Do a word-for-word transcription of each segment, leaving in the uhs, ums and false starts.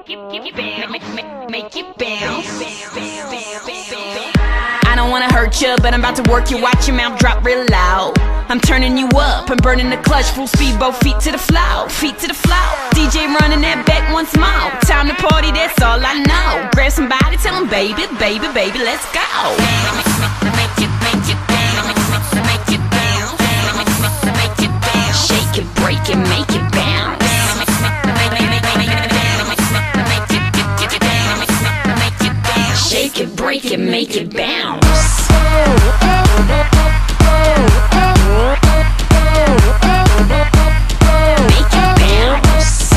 Make it bounce. I don't wanna hurt you, but I'm about to work you. Watch your mouth drop real loud. I'm turning you up, I'm burning the clutch. Full speed, both feet to the floor, feet to the floor. D J running that back once more. Time to party, that's all I know. Grab somebody, tell them baby, baby, baby, let's go. Make it, make it bounce. Make it bounce. Make it bounce. Shake it, break it, make it bounce. Shake it, break it, make it bounce. Make it bounce.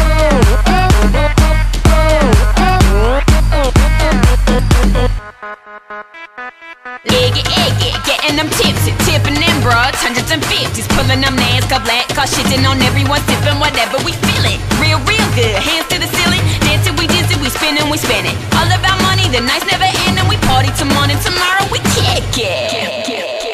Eggy, eggy, getting them tipsy, tipping them broads, hundreds and fifties, pulling them NASCAR black car, shitting on everyone, sipping whatever we feeling. Real, real good, hands to the ceiling, dancing, we dizzy, we spinning, we spinning. All about money, the nights never end, and we party till morning. Tomorrow we kick it.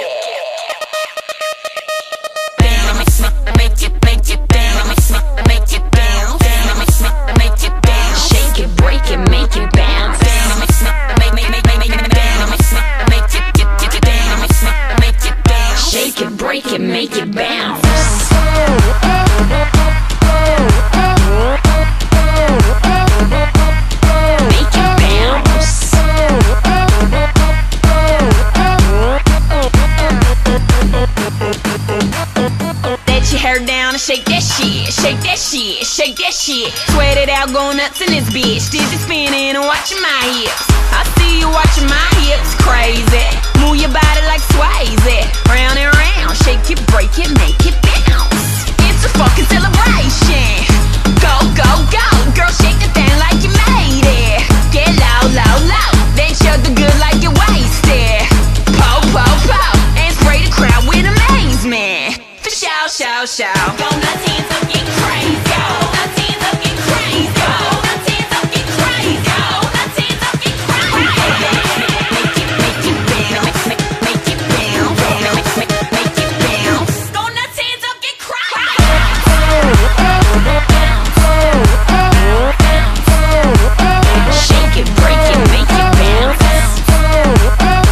Bounce, make it, make it bounce, make it bounce, make it bounce. Shake it, break it, make it bounce. Make, make, make, make, make it bounce. Make it, get, get it bounce. Make it bounce. Shake it, break it, make it bounce. Hair down and shake that shit, shake that shit, shake that shit. Sweat it out, go nuts in this bitch. Dizzy spinning and watching my hips. I see you watching my hips, crazy. Move your body like Swayze. Round and round, shake it, break it, make it bounce. It's a fucking celebration. Go, go, go, girl, shake the thing like you made it. Get low, low, low, then shut the good like you wasted. Po, po, po, and spray the crowd with amazement. Shout, shout, shout. Go nuts, hands up, get crazy. Go nuts, hands up, get crazy. Go nuts, hands up, get crazy. Go nuts, hands up, get crazy. Make it, make it bounce. Make, make it bounce. Make, make, make it bounce. Go nuts, hands up, get crazy. Shake it, break it, make it bounce.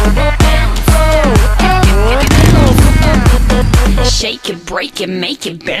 Shake it, break it, make it bounce.